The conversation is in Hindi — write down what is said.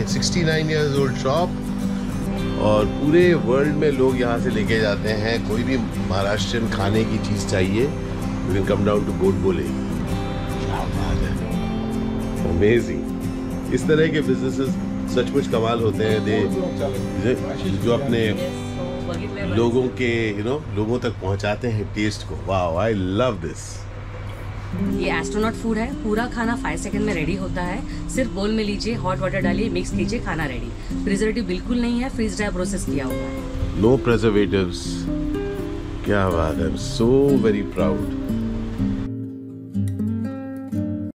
69 years old shop और पूरे वर्ल्ड में लोग यहाँ से लेके जाते हैं। कोई भी महाराष्ट्रियन खाने की चीज़ चाहिए, you can come down to Godbole. क्या बात है, अमेजिंग। इस तरह के बिजनेसेस सचमुच कमाल होते हैं। जो अपने लोगों के लोगों तक पहुँचाते हैं टेस्ट को। वाह, आई लव दिस। ये एस्ट्रोनॉट फूड है। पूरा खाना 5 सेकंड में रेडी होता है। सिर्फ बोल में लीजिए, हॉट वाटर डालिए, मिक्स कीजिए, खाना रेडी। प्रिजर्वेटिव बिल्कुल नहीं है, फ्रीज ड्राई प्रोसेस किया हुआ है। No preservatives. क्या बात है, सो वेरी प्राउड।